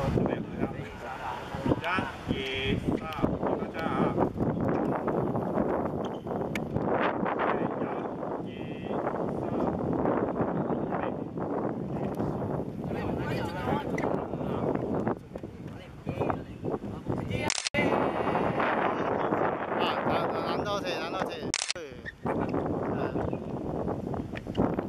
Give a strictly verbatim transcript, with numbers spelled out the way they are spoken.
这边好像。一、二、大家啊。 啊，难难到这，难到这，对，嗯。